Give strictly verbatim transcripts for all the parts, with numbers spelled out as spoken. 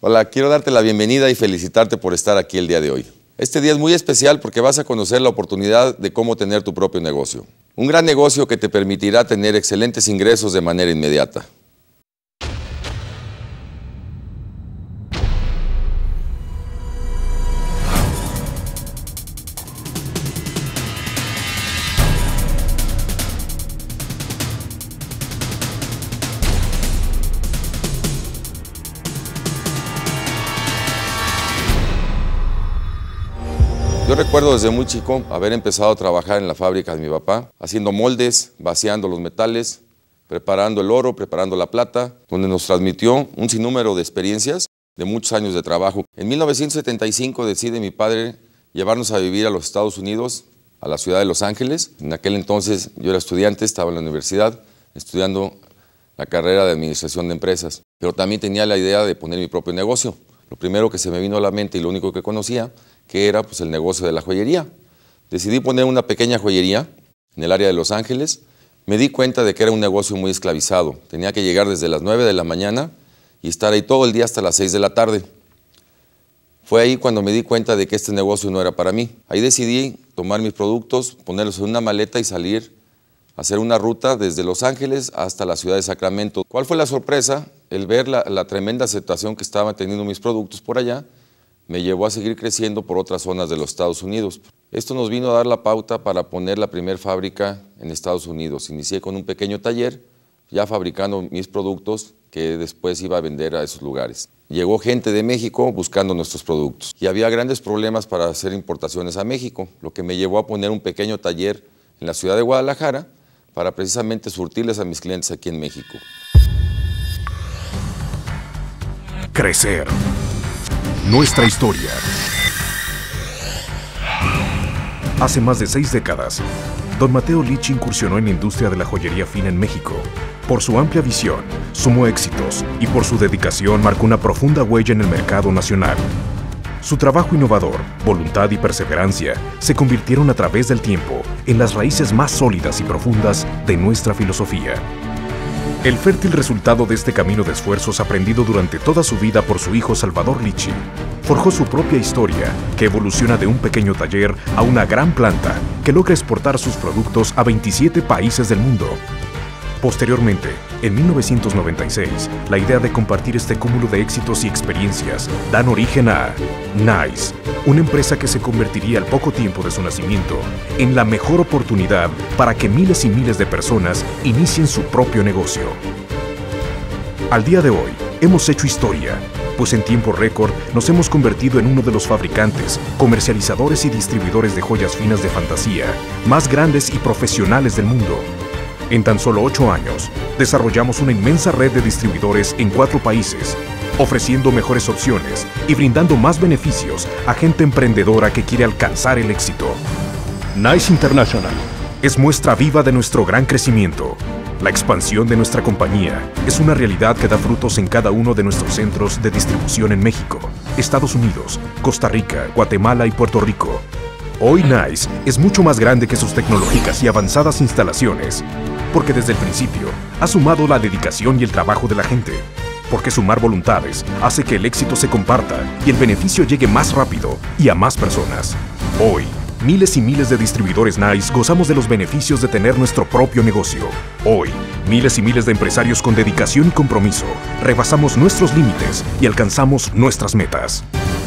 Hola, quiero darte la bienvenida y felicitarte por estar aquí el día de hoy. Este día es muy especial porque vas a conocer la oportunidad de cómo tener tu propio negocio. Un gran negocio que te permitirá tener excelentes ingresos de manera inmediata. Yo recuerdo desde muy chico haber empezado a trabajar en la fábrica de mi papá, haciendo moldes, vaciando los metales, preparando el oro, preparando la plata, donde nos transmitió un sinnúmero de experiencias de muchos años de trabajo. En mil novecientos setenta y cinco decide mi padre llevarnos a vivir a los Estados Unidos, a la ciudad de Los Ángeles. En aquel entonces yo era estudiante, estaba en la universidad estudiando la carrera de administración de empresas, pero también tenía la idea de poner mi propio negocio. Lo primero que se me vino a la mente y lo único que conocía, que era pues, el negocio de la joyería. Decidí poner una pequeña joyería en el área de Los Ángeles. Me di cuenta de que era un negocio muy esclavizado. Tenía que llegar desde las nueve de la mañana y estar ahí todo el día hasta las seis de la tarde. Fue ahí cuando me di cuenta de que este negocio no era para mí. Ahí decidí tomar mis productos, ponerlos en una maleta y salir a hacer una ruta desde Los Ángeles hasta la ciudad de Sacramento. ¿Cuál fue la sorpresa? El ver la, la tremenda aceptación que estaban teniendo mis productos por allá me llevó a seguir creciendo por otras zonas de los Estados Unidos. Esto nos vino a dar la pauta para poner la primera fábrica en Estados Unidos. Inicié con un pequeño taller, ya fabricando mis productos que después iba a vender a esos lugares. Llegó gente de México buscando nuestros productos y había grandes problemas para hacer importaciones a México, lo que me llevó a poner un pequeño taller en la ciudad de Guadalajara para precisamente surtirles a mis clientes aquí en México. Crecer. Nuestra historia. Hace más de seis décadas, don Mateo Lichi incursionó en la industria de la joyería fina en México. Por su amplia visión, sumó éxitos y por su dedicación marcó una profunda huella en el mercado nacional. Su trabajo innovador, voluntad y perseverancia se convirtieron a través del tiempo en las raíces más sólidas y profundas de nuestra filosofía. El fértil resultado de este camino de esfuerzos aprendido durante toda su vida por su hijo Salvador Lichi, forjó su propia historia que evoluciona de un pequeño taller a una gran planta que logra exportar sus productos a veintisiete países del mundo. Posteriormente, en mil novecientos noventa y seis, la idea de compartir este cúmulo de éxitos y experiencias dan origen a Nice, una empresa que se convertiría al poco tiempo de su nacimiento en la mejor oportunidad para que miles y miles de personas inicien su propio negocio. Al día de hoy, hemos hecho historia, pues en tiempo récord nos hemos convertido en uno de los fabricantes, comercializadores y distribuidores de joyas finas de fantasía más grandes y profesionales del mundo. En tan solo ocho años, desarrollamos una inmensa red de distribuidores en cuatro países, ofreciendo mejores opciones y brindando más beneficios a gente emprendedora que quiere alcanzar el éxito. Nice International es muestra viva de nuestro gran crecimiento. La expansión de nuestra compañía es una realidad que da frutos en cada uno de nuestros centros de distribución en México, Estados Unidos, Costa Rica, Guatemala y Puerto Rico. Hoy Nice es mucho más grande que sus tecnológicas y avanzadas instalaciones, porque desde el principio ha sumado la dedicación y el trabajo de la gente, porque sumar voluntades hace que el éxito se comparta y el beneficio llegue más rápido y a más personas. Hoy, miles y miles de distribuidores Nice gozamos de los beneficios de tener nuestro propio negocio. Hoy, miles y miles de empresarios con dedicación y compromiso rebasamos nuestros límites y alcanzamos nuestras metas.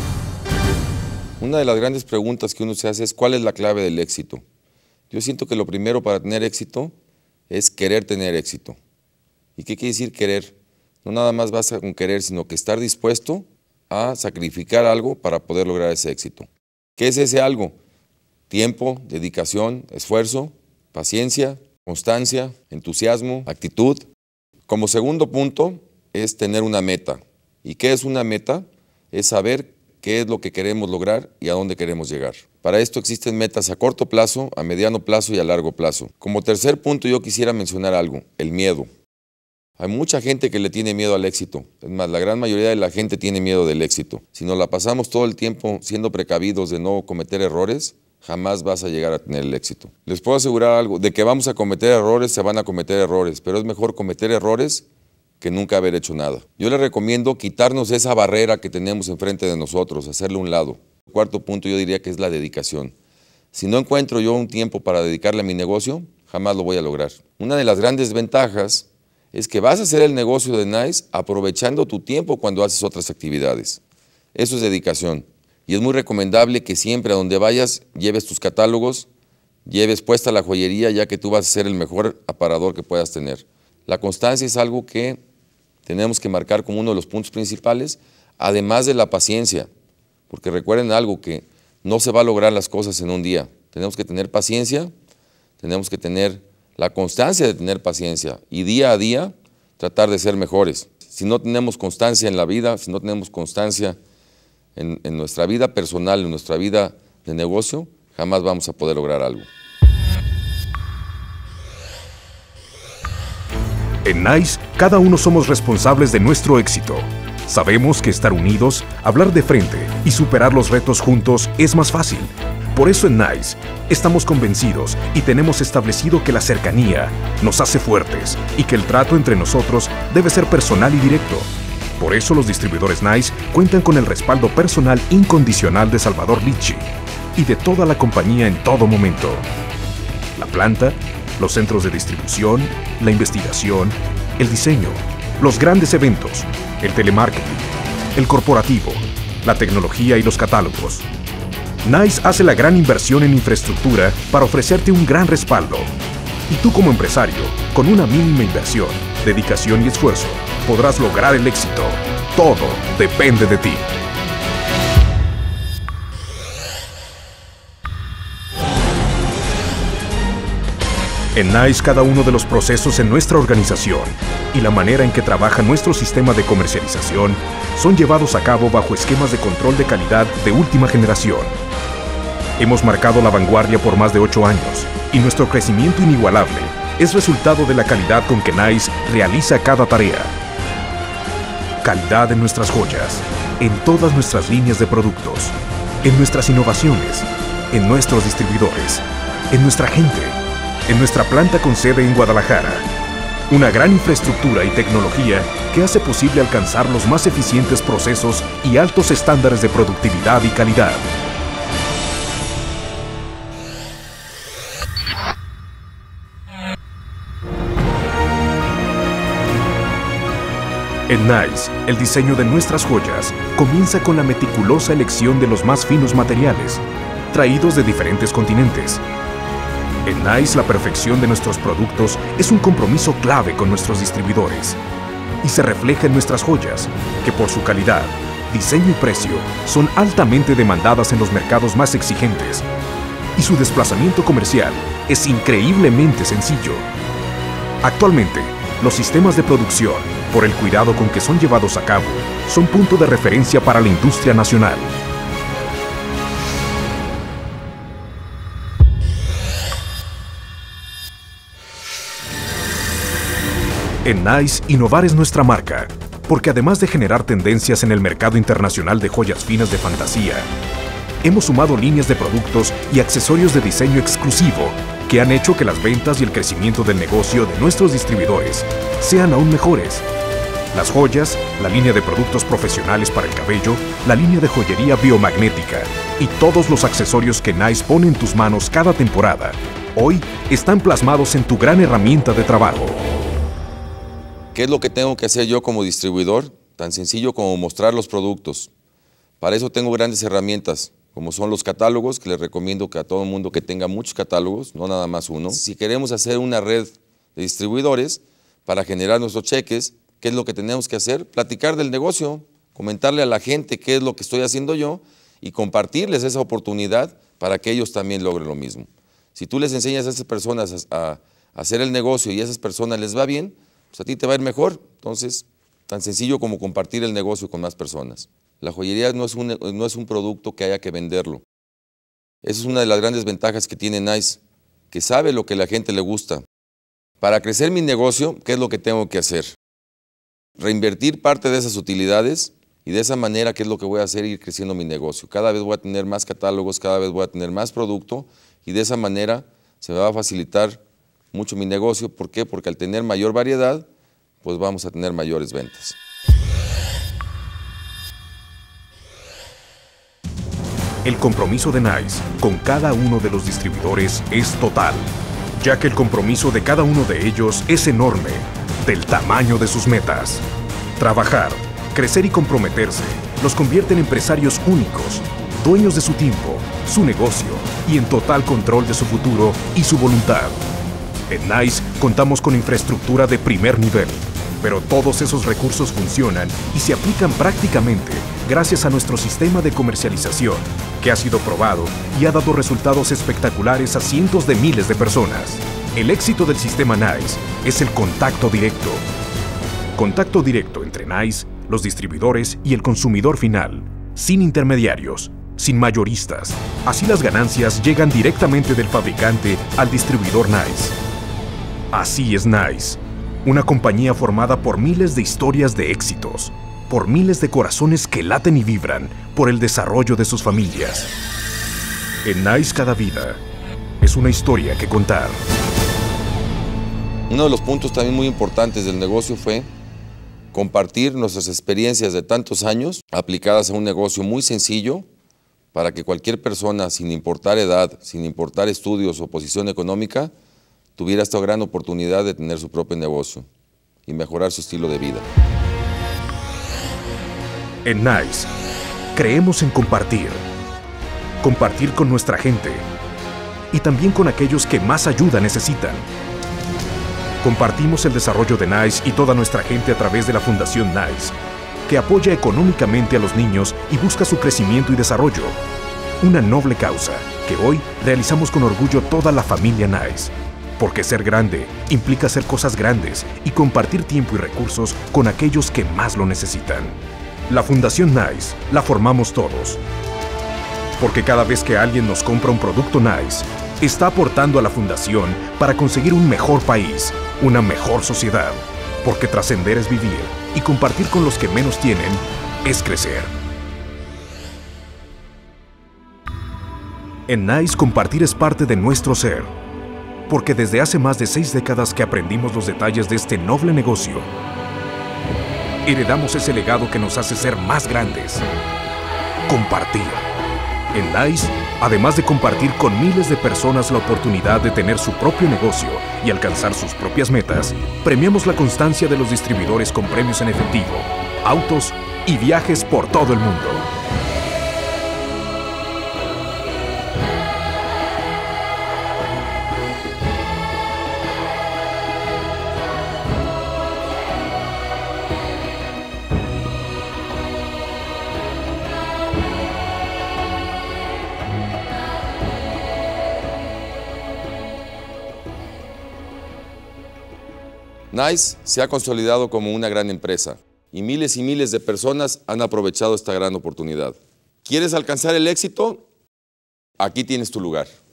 Una de las grandes preguntas que uno se hace es ¿cuál es la clave del éxito? Yo siento que lo primero para tener éxito es querer tener éxito. ¿Y qué quiere decir querer? No nada más basta con querer, sino que estar dispuesto a sacrificar algo para poder lograr ese éxito. ¿Qué es ese algo? Tiempo, dedicación, esfuerzo, paciencia, constancia, entusiasmo, actitud. Como segundo punto es tener una meta. ¿Y qué es una meta? Es saber qué es lo que queremos lograr y a dónde queremos llegar. Para esto existen metas a corto plazo, a mediano plazo y a largo plazo. Como tercer punto yo quisiera mencionar algo, el miedo. Hay mucha gente que le tiene miedo al éxito. Es más, la gran mayoría de la gente tiene miedo del éxito. Si nos la pasamos todo el tiempo siendo precavidos de no cometer errores, jamás vas a llegar a tener el éxito. Les puedo asegurar algo, de que vamos a cometer errores, se van a cometer errores, pero es mejor cometer errores que nunca haber hecho nada. Yo les recomiendo quitarnos esa barrera que tenemos enfrente de nosotros, hacerle a un lado. El cuarto punto yo diría que es la dedicación. Si no encuentro yo un tiempo para dedicarle a mi negocio, jamás lo voy a lograr. Una de las grandes ventajas es que vas a hacer el negocio de Nice aprovechando tu tiempo cuando haces otras actividades. Eso es dedicación. Y es muy recomendable que siempre a donde vayas lleves tus catálogos, lleves puesta la joyería, ya que tú vas a ser el mejor aparador que puedas tener. La constancia es algo que tenemos que marcar como uno de los puntos principales, además de la paciencia, porque recuerden algo, que no se va a lograr las cosas en un día. Tenemos que tener paciencia, tenemos que tener la constancia de tener paciencia y día a día tratar de ser mejores. Si no tenemos constancia en la vida, si no tenemos constancia en, en nuestra vida personal, en nuestra vida de negocio, jamás vamos a poder lograr algo. En Nice, cada uno somos responsables de nuestro éxito. Sabemos que estar unidos, hablar de frente y superar los retos juntos es más fácil. Por eso en Nice estamos convencidos y tenemos establecido que la cercanía nos hace fuertes y que el trato entre nosotros debe ser personal y directo. Por eso los distribuidores Nice cuentan con el respaldo personal incondicional de Salvador Litchi y de toda la compañía en todo momento. La planta, los centros de distribución, la investigación, el diseño, los grandes eventos, el telemarketing, el corporativo, la tecnología y los catálogos. Nice hace la gran inversión en infraestructura para ofrecerte un gran respaldo. Y tú como empresario, con una mínima inversión, dedicación y esfuerzo, podrás lograr el éxito. Todo depende de ti. En Nice, cada uno de los procesos en nuestra organización y la manera en que trabaja nuestro sistema de comercialización son llevados a cabo bajo esquemas de control de calidad de última generación. Hemos marcado la vanguardia por más de ocho años y nuestro crecimiento inigualable es resultado de la calidad con que Nice realiza cada tarea. Calidad en nuestras joyas, en todas nuestras líneas de productos, en nuestras innovaciones, en nuestros distribuidores, en nuestra gente, en nuestra planta con sede en Guadalajara. Una gran infraestructura y tecnología que hace posible alcanzar los más eficientes procesos y altos estándares de productividad y calidad. En Nice, el diseño de nuestras joyas comienza con la meticulosa elección de los más finos materiales, traídos de diferentes continentes. En Nice, la perfección de nuestros productos es un compromiso clave con nuestros distribuidores y se refleja en nuestras joyas, que por su calidad, diseño y precio son altamente demandadas en los mercados más exigentes, y su desplazamiento comercial es increíblemente sencillo. Actualmente, los sistemas de producción, por el cuidado con que son llevados a cabo, son punto de referencia para la industria nacional. En Nice, innovar es nuestra marca, porque además de generar tendencias en el mercado internacional de joyas finas de fantasía, hemos sumado líneas de productos y accesorios de diseño exclusivo que han hecho que las ventas y el crecimiento del negocio de nuestros distribuidores sean aún mejores. Las joyas, la línea de productos profesionales para el cabello, la línea de joyería biomagnética y todos los accesorios que Nice pone en tus manos cada temporada, hoy están plasmados en tu gran herramienta de trabajo. ¿Qué es lo que tengo que hacer yo como distribuidor? Tan sencillo como mostrar los productos. Para eso tengo grandes herramientas, como son los catálogos, que les recomiendo que a todo el mundo que tenga muchos catálogos, no nada más uno. Si queremos hacer una red de distribuidores para generar nuestros cheques, ¿qué es lo que tenemos que hacer? Platicar del negocio, comentarle a la gente qué es lo que estoy haciendo yo y compartirles esa oportunidad para que ellos también logren lo mismo. Si tú les enseñas a esas personas a, a hacer el negocio y a esas personas les va bien, pues a ti te va a ir mejor. Entonces, tan sencillo como compartir el negocio con más personas. La joyería no es un, no es un producto que haya que venderlo. Esa es una de las grandes ventajas que tiene Nice, que sabe lo que a la gente le gusta. Para crecer mi negocio, ¿qué es lo que tengo que hacer? Reinvertir parte de esas utilidades y de esa manera, ¿qué es lo que voy a hacer? Ir creciendo mi negocio. Cada vez voy a tener más catálogos, cada vez voy a tener más producto y de esa manera se me va a facilitar mucho mi negocio. ¿Por qué? Porque al tener mayor variedad, pues vamos a tener mayores ventas. El compromiso de Nice con cada uno de los distribuidores es total, ya que el compromiso de cada uno de ellos es enorme, del tamaño de sus metas. Trabajar, crecer y comprometerse los convierte en empresarios únicos, dueños de su tiempo, su negocio y en total control de su futuro y su voluntad. En Nice contamos con infraestructura de primer nivel, pero todos esos recursos funcionan y se aplican prácticamente gracias a nuestro sistema de comercialización, que ha sido probado y ha dado resultados espectaculares a cientos de miles de personas. El éxito del sistema Nice es el contacto directo. Contacto directo entre Nice, los distribuidores y el consumidor final, sin intermediarios, sin mayoristas. Así las ganancias llegan directamente del fabricante al distribuidor Nice. Así es Nice, una compañía formada por miles de historias de éxitos, por miles de corazones que laten y vibran por el desarrollo de sus familias. En Nice cada vida es una historia que contar. Uno de los puntos también muy importantes del negocio fue compartir nuestras experiencias de tantos años aplicadas a un negocio muy sencillo para que cualquier persona, sin importar edad, sin importar estudios o posición económica, tuviera esta gran oportunidad de tener su propio negocio y mejorar su estilo de vida. En Nice, creemos en compartir. Compartir con nuestra gente y también con aquellos que más ayuda necesitan. Compartimos el desarrollo de Nice y toda nuestra gente a través de la Fundación Nice, que apoya económicamente a los niños y busca su crecimiento y desarrollo. Una noble causa que hoy realizamos con orgullo toda la familia Nice. Porque ser grande implica hacer cosas grandes y compartir tiempo y recursos con aquellos que más lo necesitan. La Fundación Nice la formamos todos. Porque cada vez que alguien nos compra un producto Nice, está aportando a la Fundación para conseguir un mejor país, una mejor sociedad. Porque trascender es vivir y compartir con los que menos tienen es crecer. En Nice compartir es parte de nuestro ser. Porque desde hace más de seis décadas que aprendimos los detalles de este noble negocio, heredamos ese legado que nos hace ser más grandes. Compartir. En Nice, además de compartir con miles de personas la oportunidad de tener su propio negocio y alcanzar sus propias metas, premiamos la constancia de los distribuidores con premios en efectivo, autos y viajes por todo el mundo. Nice se ha consolidado como una gran empresa y miles y miles de personas han aprovechado esta gran oportunidad. ¿Quieres alcanzar el éxito? Aquí tienes tu lugar.